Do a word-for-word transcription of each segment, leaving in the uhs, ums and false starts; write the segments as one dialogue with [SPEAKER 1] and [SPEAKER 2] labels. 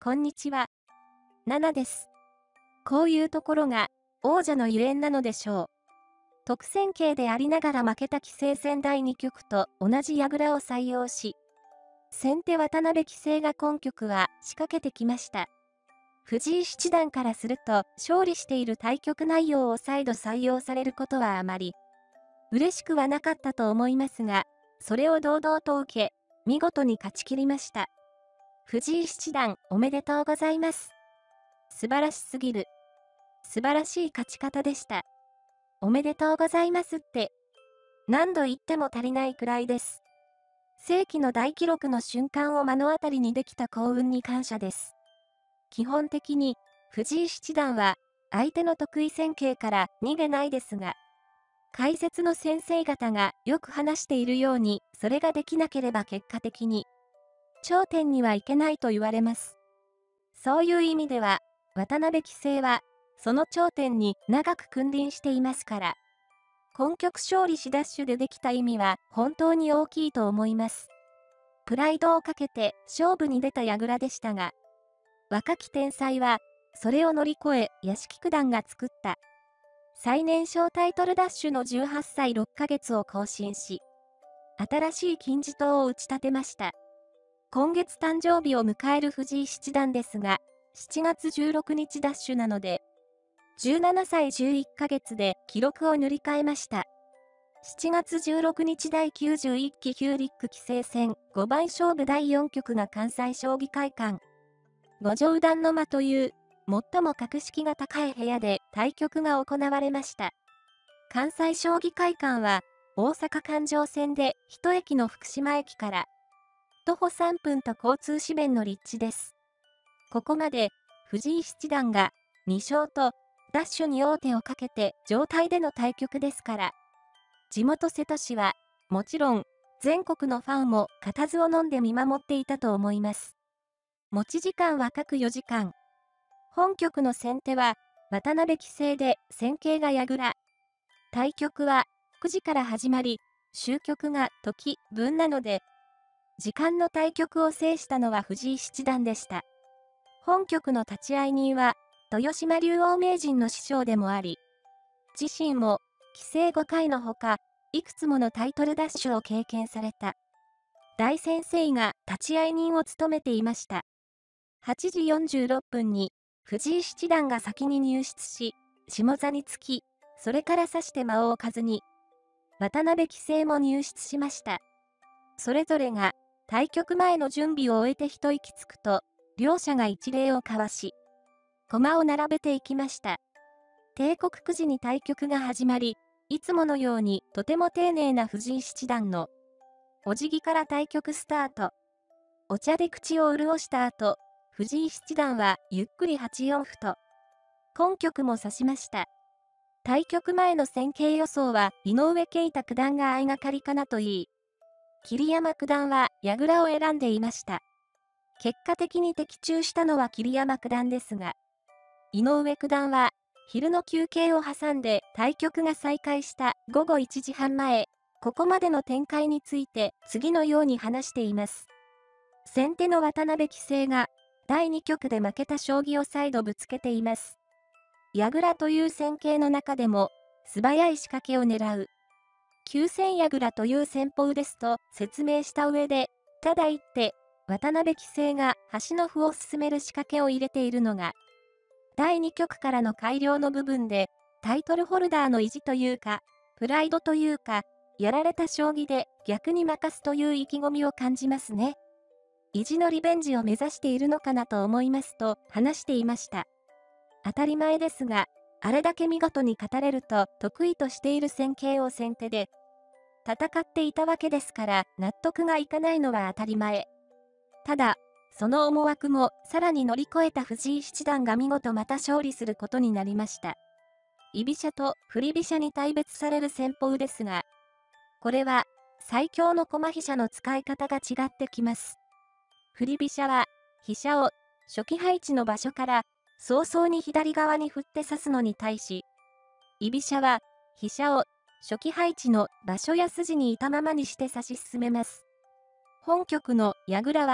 [SPEAKER 1] こんにちは。ナナです。こういうところが王者のゆえんなのでしょう。特選系でありながら負けた棋聖戦だいに局と同じ矢倉を採用し、先手渡辺棋聖が今局は仕掛けてきました。藤井七段からすると勝利している対局内容を再度採用されることはあまり嬉しくはなかったと思いますが、それを堂々と受け、見事に勝ち切りました。藤井七段おめでとうございます。素晴らしすぎる。素晴らしい勝ち方でした。おめでとうございますって、何度言っても足りないくらいです。世紀の大記録の瞬間を目の当たりにできた幸運に感謝です。基本的に、藤井七段は、相手の得意戦型から逃げないですが、解説の先生方がよく話しているように、それができなければ結果的に、頂点にはいけないと言われます。そういう意味では、渡辺棋聖は、その頂点に長く君臨していますから、今局勝利しダッシュでできた意味は本当に大きいと思います。プライドをかけて勝負に出た矢倉でしたが、若き天才は、それを乗り越え屋敷九段が作った、最年少タイトルダッシュのじゅうはっさいろっかげつを更新し、新しい金字塔を打ち立てました。今月誕生日を迎える藤井七段ですが、しちがつじゅうろくにちダッシュなので、じゅうななさいじゅういっかげつで記録を塗り替えました。しちがつじゅうろくにちだいきゅうじゅういっきヒューリック棋聖戦ごばん勝負だいよん局が関西将棋会館。五条段の間という、最も格式が高い部屋で対局が行われました。関西将棋会館は、大阪環状線で一駅の福島駅から、徒歩さんぷんと交通支便の立地です。ここまで、藤井七段がに勝と、ダッシュに王手をかけて状態での対局ですから、地元瀬戸市は、もちろん、全国のファンも固唾を飲んで見守っていたと思います。持ち時間は各よじかん。本局の先手は、渡辺棋聖で戦型が矢倉。対局はくじから始まり、終局が時分なので、時間の対局を制したのは藤井七段でした。本局の立会人は、豊島竜王名人の師匠でもあり、自身も棋聖ごかいのほか、いくつものタイトルダッシュを経験された大先生が立会人を務めていました。はちじよんじゅうろっぷんに藤井七段が先に入室し、下座につき、それから指して間を置かずに、渡辺棋聖も入室しました。それぞれが対局前の準備を終えて一息つくと、両者が一礼を交わし、駒を並べていきました。定刻くじに対局が始まり、いつものようにとても丁寧な藤井七段のお辞儀から対局スタート。お茶で口を潤した後、藤井七段はゆっくりはちよん歩と、今局も指しました。対局前の戦型予想は井上慶太九段が相掛かりかなといい、桐山九段は矢倉を選んでいました。結果的に的中したのは桐山九段ですが、井上九段は昼の休憩を挟んで対局が再開したごごいちじはんまえ、ここまでの展開について次のように話しています。先手の渡辺棋聖がだいに局で負けた将棋を再度ぶつけています。矢倉という戦型の中でも素早い仕掛けを狙う。急戦矢倉という戦法ですと説明した上で、ただ一手、渡辺棋聖が端の歩を進める仕掛けを入れているのが、だいに局からの改良の部分で、タイトルホルダーの意地というか、プライドというか、やられた将棋で逆に任すという意気込みを感じますね。意地のリベンジを目指しているのかなと思いますと話していました。当たり前ですが、あれだけ見事に語れると得意としている戦型を先手で戦っていたわけですから納得がいかないのは当たり前。ただ、その思惑もさらに乗り越えた藤井七段が見事また勝利することになりました。居飛車と振り飛車に大別される戦法ですが、これは最強の駒飛車の使い方が違ってきます。振り飛車は飛車を初期配置の場所から早々に左側に振って指すのに対し、居飛車は飛車を初期配置の場所や筋にいたままにして指し進めます。本局の矢倉は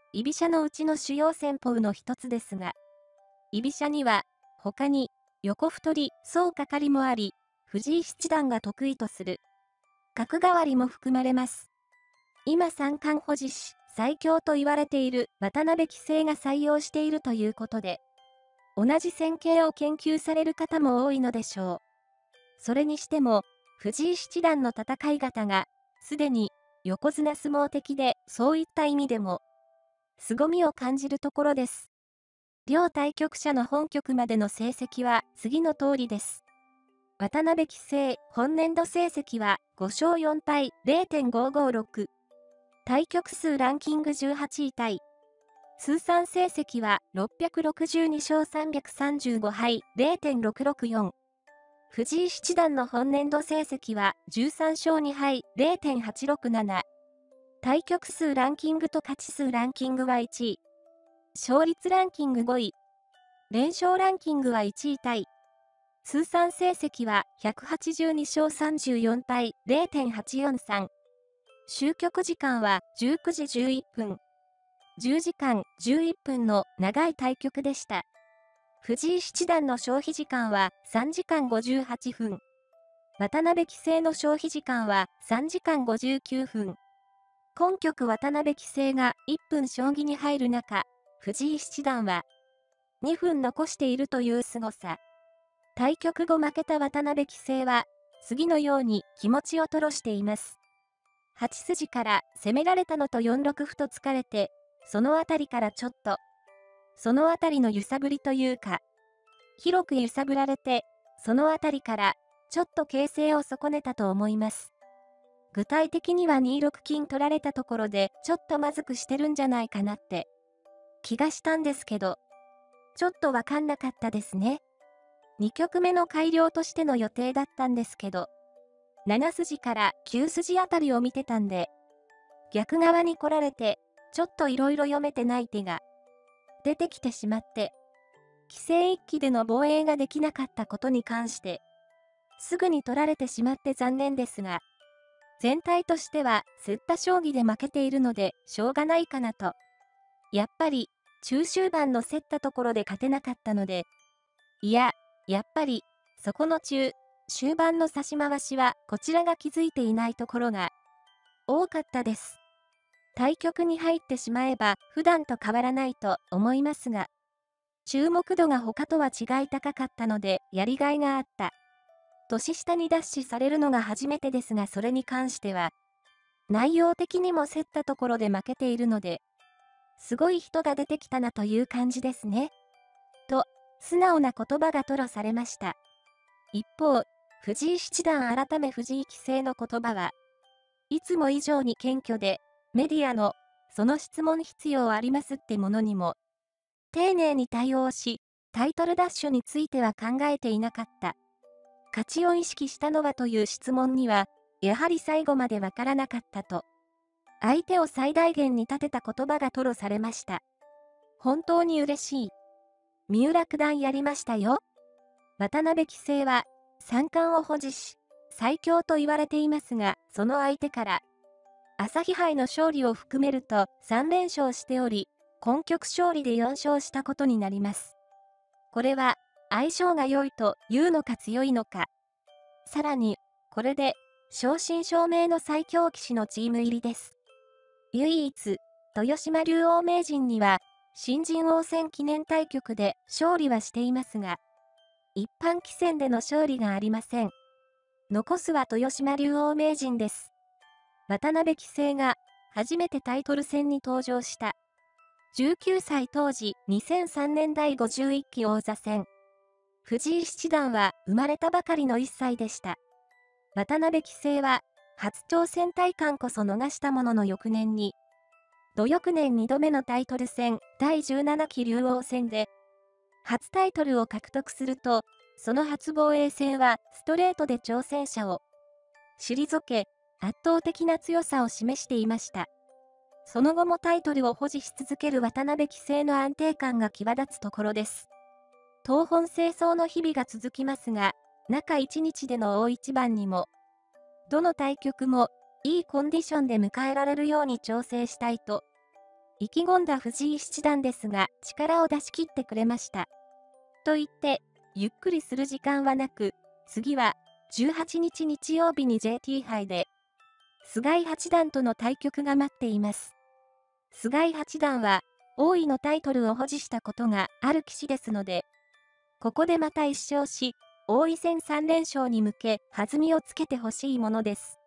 [SPEAKER 1] 居飛車のうちの主要戦法の一つですが、居飛車には、他に、横太り、総かかりもあり、藤井七段が得意とする、角換わりも含まれます。今三冠保持し、最強と言われている渡辺棋聖が採用しているということで、同じ戦型を研究される方も多いのでしょう。それにしても、藤井七段の戦い方が、すでに横綱相撲的で、そういった意味でも、凄みを感じるところです。両対局者の本局までの成績は次の通りです。渡辺棋聖、本年度成績はご勝よん敗 れいてんごごろく。対局数ランキングじゅうはちいタイ。通算成績はろっぴゃくろくじゅうに勝さんびゃくさんじゅうご敗 れいてんろくろくよん。藤井七段の本年度成績はじゅうさん勝に敗 れいてんはちろくなな。対局数ランキングと勝ち数ランキングはいちい。勝率ランキングごい。連勝ランキングはいちいタイ。通算成績はひゃくはちじゅうに勝さんじゅうよん敗 れいてんはちよんさん。終局時間はじゅうくじじゅういっぷん。じゅうじかんじゅういっぷんの長い対局でした。藤井七段の消費時間はさんじかんごじゅうはちふん。渡辺棋聖の消費時間はさんじかんごじゅうきゅうふん。今局渡辺棋聖がいっぷん将棋に入る中、藤井七段はにふん残しているという凄さ。対局後負けた渡辺棋聖は、次のように気持ちを吐露しています。はち筋から攻められたのとよんろく歩と突かれて、そのあたりからちょっと、そのあたりの揺さぶりというか、広く揺さぶられて、そのあたりから、ちょっと形勢を損ねたと思います。具体的にはにろく金取られたところで、ちょっとまずくしてるんじゃないかなって、気がしたんですけど、ちょっとわかんなかったですね。に局目の改良としての予定だったんですけど、なな筋からきゅう筋あたりを見てたんで、逆側に来られて、ちょっといろいろ読めてない手が出てきてしまって、棋聖一期での防衛ができなかったことに関して、すぐに取られてしまって残念ですが、全体としては競った将棋で負けているのでしょうがないかなと。やっぱり中終盤の競ったところで勝てなかったので、いや、やっぱりそこの中、終盤の指し回しはこちらが気づいていないところが多かったです。対局に入ってしまえば普段と変わらないと思いますが、注目度が他とは違い高かったのでやりがいがあった。年下にダッシュされるのが初めてですがそれに関しては、内容的にも競ったところで負けているので、すごい人が出てきたなという感じですね。と、素直な言葉が吐露されました。一方、藤井七段改め藤井棋聖の言葉は、いつも以上に謙虚で、メディアの、その質問必要ありますってものにも、丁寧に対応し、タイトルダッシュについては考えていなかった。勝ちを意識したのはという質問には、やはり最後までわからなかったと。相手を最大限に立てた言葉が吐露されました。本当に嬉しい。三浦九段やりましたよ。渡辺棋聖は三冠を保持し、最強と言われていますが、その相手から、朝日杯の勝利を含めるとさん連勝しており、今局勝利でよん勝したことになります。これは、相性が良いというのか強いのか。さらに、これで、正真正銘の最強棋士のチーム入りです。唯一、豊島竜王名人には、新人王戦記念対局で勝利はしていますが、一般棋戦での勝利がありません。残すは豊島竜王名人です。渡辺棋聖が初めてタイトル戦に登場した。じゅうきゅうさい当時、にせんさんねんだいごじゅういっき王座戦。藤井七段は生まれたばかりのいっさいでした。渡辺棋聖は初挑戦体感こそ逃したものの翌年に、同翌年にどめのタイトル戦だいじゅうななき竜王戦で、初タイトルを獲得すると、その初防衛戦はストレートで挑戦者を退け、圧倒的な強さを示していました。その後もタイトルを保持し続ける渡辺棋聖の安定感が際立つところです。東本清掃の日々が続きますが、中いちにちでの大一番にも、どの対局もいいコンディションで迎えられるように調整したいと、 意気込んだ藤井七段ですが、力を出し切ってくれました。と言って、ゆっくりする時間はなく、次は、じゅうはちにち日曜日に ジェーティー 杯で、菅井八段との対局が待っています。菅井八段は、王位のタイトルを保持したことがある棋士ですので、ここでまた一勝し、王位戦さん連勝に向け弾みをつけてほしいものです。